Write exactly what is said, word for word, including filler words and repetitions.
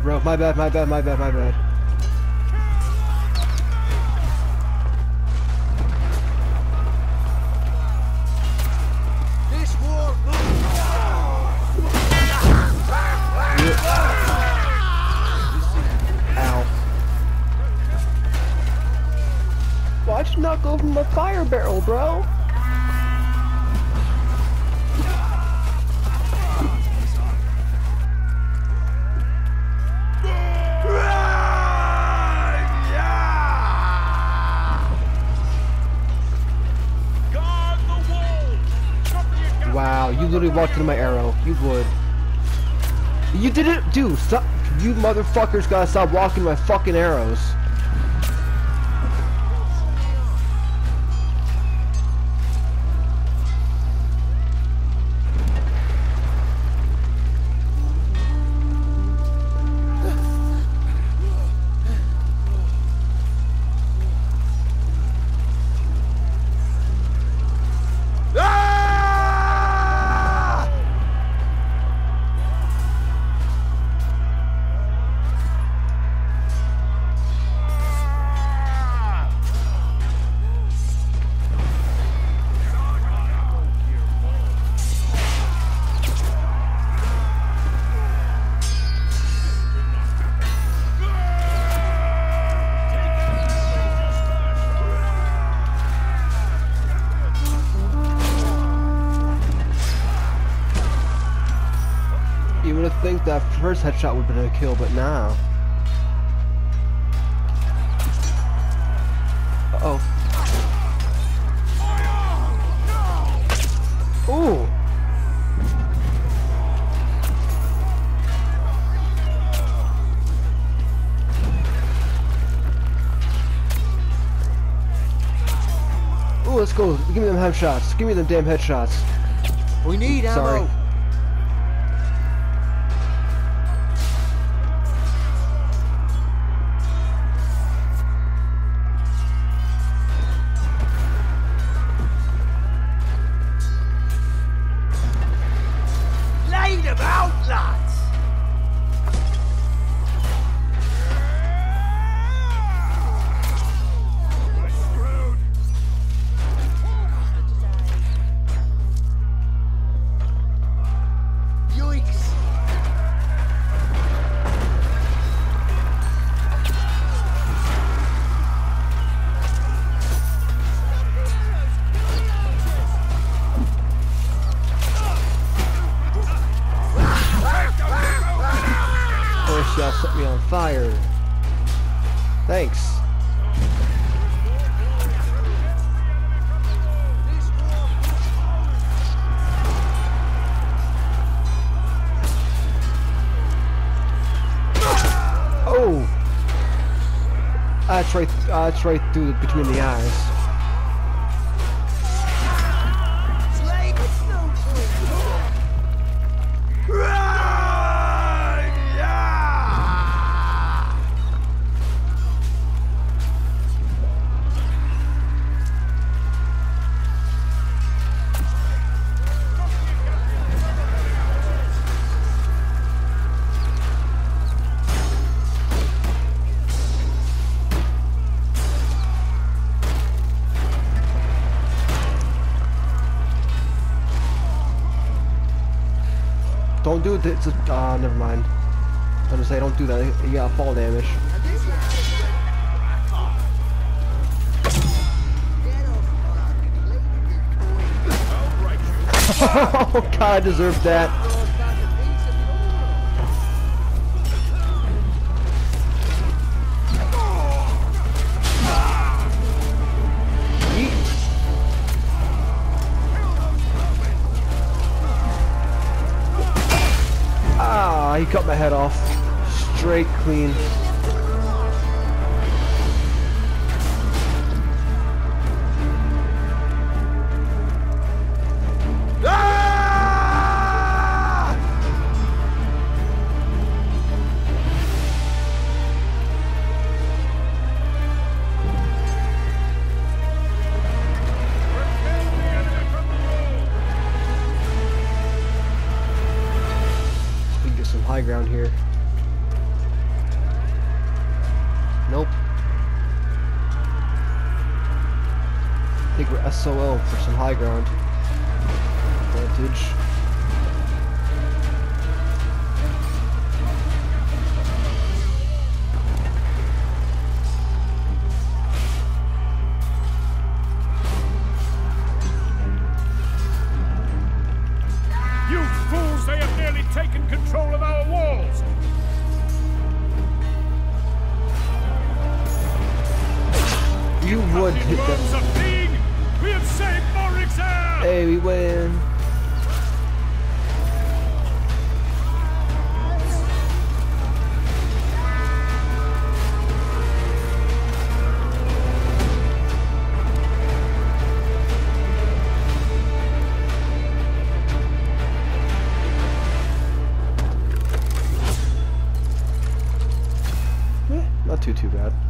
bro. My bad, my bad, my bad, my bad. This war. Ow. Why'd you not go from the fire barrel, bro? Wow, you literally walked into my arrow. You would. You did it, dude. Stop. You motherfuckers gotta stop walking my fucking arrows. You would have think that first headshot would have been a kill, but now. Uh oh. Ooh. Ooh, let's go. Give me them headshots. Give me them damn headshots. We need ammo. Sorry. Lay them out, lads. Yikes. First y'all set me on fire. Thanks. Oh! That's right. Uh, that's right through the, between the eyes. Slay the snow Run! Yeah! Don't do it. It's a, uh, never mind. I'm gonna say don't do that. You got fall damage. Oh God, I deserve that. Ah, he cut my head off. Straight clean. High ground here. S O L for some high ground advantage. You fools, they have nearly taken control of our walls! You would hit them. We have saved Morixel! Hey, we win. Eh, not too too bad.